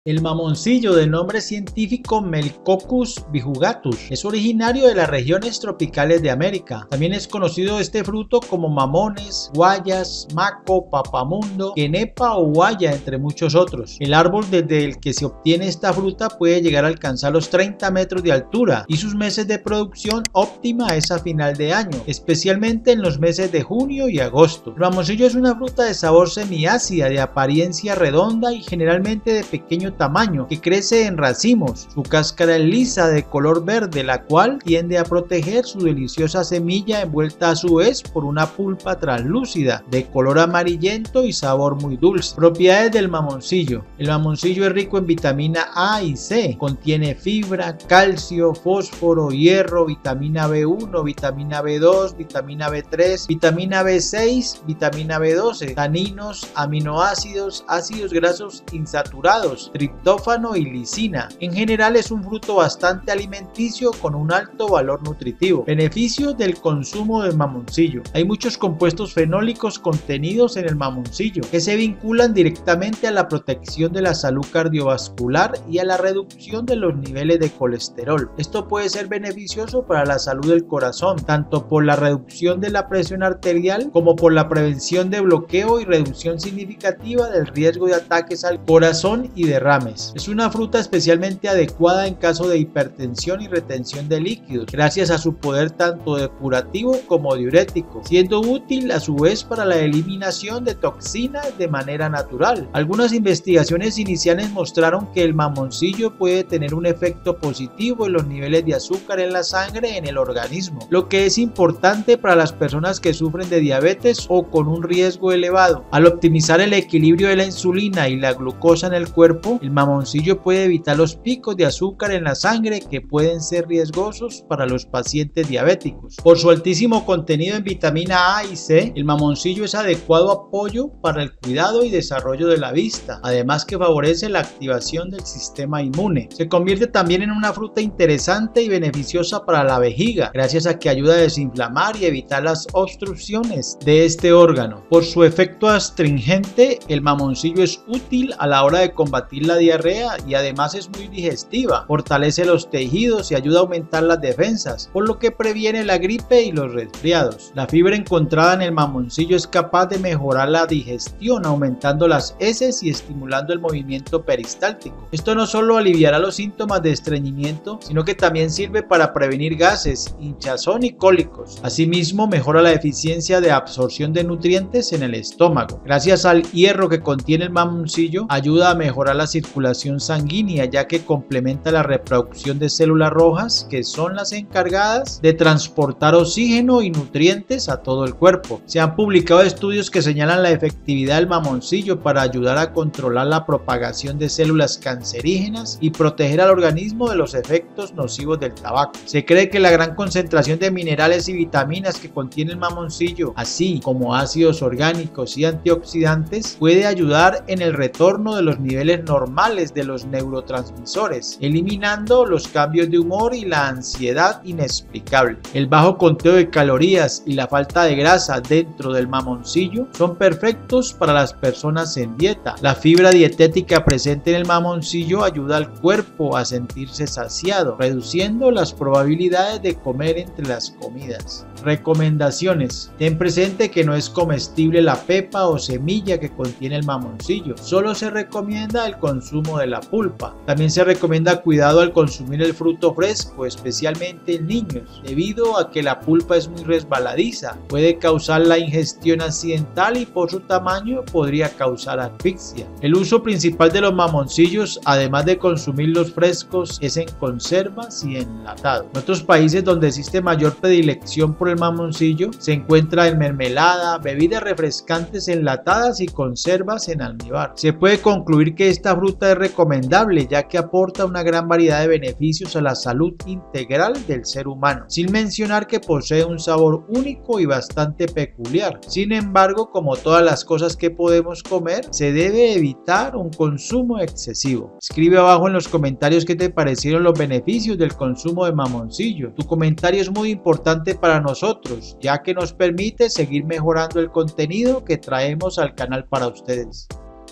El mamoncillo, de nombre científico Melcoccus bijugatus, es originario de las regiones tropicales de América. También es conocido este fruto como mamones, guayas, maco, papamundo, quenepa o guaya, entre muchos otros. El árbol desde el que se obtiene esta fruta puede llegar a alcanzar los 30 metros de altura y sus meses de producción óptima es a final de año, especialmente en los meses de junio y agosto. El mamoncillo es una fruta de sabor semiácida, de apariencia redonda y generalmente de pequeño tamaño, que crece en racimos. Su cáscara es lisa, de color verde, la cual tiende a proteger su deliciosa semilla, envuelta a su vez por una pulpa translúcida de color amarillento y sabor muy dulce. Propiedades del mamoncillo: el mamoncillo es rico en vitamina A y C, contiene fibra, calcio, fósforo, hierro, vitamina B1, vitamina B2, vitamina B3, vitamina B6, vitamina B12, taninos, aminoácidos, ácidos grasos insaturados, triptófano y lisina. En general es un fruto bastante alimenticio con un alto valor nutritivo. Beneficios del consumo del mamoncillo: hay muchos compuestos fenólicos contenidos en el mamoncillo que se vinculan directamente a la protección de la salud cardiovascular y a la reducción de los niveles de colesterol. Esto puede ser beneficioso para la salud del corazón, tanto por la reducción de la presión arterial como por la prevención de bloqueo y reducción significativa del riesgo de ataques al corazón y derrames. Es una fruta especialmente adecuada en caso de hipertensión y retención de líquidos, gracias a su poder tanto depurativo como diurético, siendo útil a su vez para la eliminación de toxinas de manera natural. Algunas investigaciones iniciales mostraron que el mamoncillo puede tener un efecto positivo en los niveles de azúcar en la sangre en el organismo, lo que es importante para las personas que sufren de diabetes o con un riesgo elevado. Al optimizar el equilibrio de la insulina y la glucosa en el cuerpo, el mamoncillo puede evitar los picos de azúcar en la sangre que pueden ser riesgosos para los pacientes diabéticos. Por su altísimo contenido en vitamina A y C, el mamoncillo es adecuado apoyo para el cuidado y desarrollo de la vista, además que favorece la activación del sistema inmune. Se convierte también en una fruta interesante y beneficiosa para la vejiga, gracias a que ayuda a desinflamar y evitar las obstrucciones de este órgano. Por su efecto astringente, el mamoncillo es útil a la hora de combatir la diarrea y además es muy digestiva, fortalece los tejidos y ayuda a aumentar las defensas, por lo que previene la gripe y los resfriados. La fibra encontrada en el mamoncillo es capaz de mejorar la digestión, aumentando las heces y estimulando el movimiento peristáltico. Esto no solo aliviará los síntomas de estreñimiento, sino que también sirve para prevenir gases, hinchazón y cólicos. Asimismo, mejora la eficiencia de absorción de nutrientes en el estómago. Gracias al hierro que contiene el mamoncillo, ayuda a mejorar la circulación sanguínea, ya que complementa la reproducción de células rojas, que son las encargadas de transportar oxígeno y nutrientes a todo el cuerpo. Se han publicado estudios que señalan la efectividad del mamoncillo para ayudar a controlar la propagación de células cancerígenas y proteger al organismo de los efectos nocivos del tabaco. Se cree que la gran concentración de minerales y vitaminas que contiene el mamoncillo, así como ácidos orgánicos y antioxidantes, puede ayudar en el retorno de los niveles normales de los neurotransmisores, eliminando los cambios de humor y la ansiedad inexplicable. El bajo conteo de calorías y la falta de grasa dentro del mamoncillo son perfectos para las personas en dieta. La fibra dietética presente en el mamoncillo ayuda al cuerpo a sentirse saciado, reduciendo las probabilidades de comer entre las comidas. Recomendaciones: ten presente que no es comestible la pepa o semilla que contiene el mamoncillo, solo se recomienda el consumo de la pulpa. También se recomienda cuidado al consumir el fruto fresco, especialmente en niños, debido a que la pulpa es muy resbaladiza, puede causar la ingestión accidental y por su tamaño podría causar asfixia. El uso principal de los mamoncillos, además de consumirlos frescos, es en conservas y enlatados. En otros países donde existe mayor predilección por el mamoncillo, se encuentra en mermelada, bebidas refrescantes enlatadas y conservas en almíbar. Se puede concluir que esta fruta es recomendable, ya que aporta una gran variedad de beneficios a la salud integral del ser humano, sin mencionar que posee un sabor único y bastante peculiar. Sin embargo, como todas las cosas que podemos comer, se debe evitar un consumo excesivo. Escribe abajo en los comentarios qué te parecieron los beneficios del consumo de mamoncillo. Tu comentario es muy importante para nosotros, ya que nos permite seguir mejorando el contenido que traemos al canal para ustedes.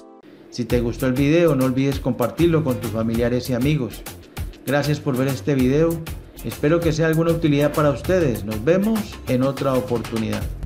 Si te gustó el video, no olvides compartirlo con tus familiares y amigos. Gracias por ver este video. Espero que sea de alguna utilidad para ustedes. Nos vemos en otra oportunidad.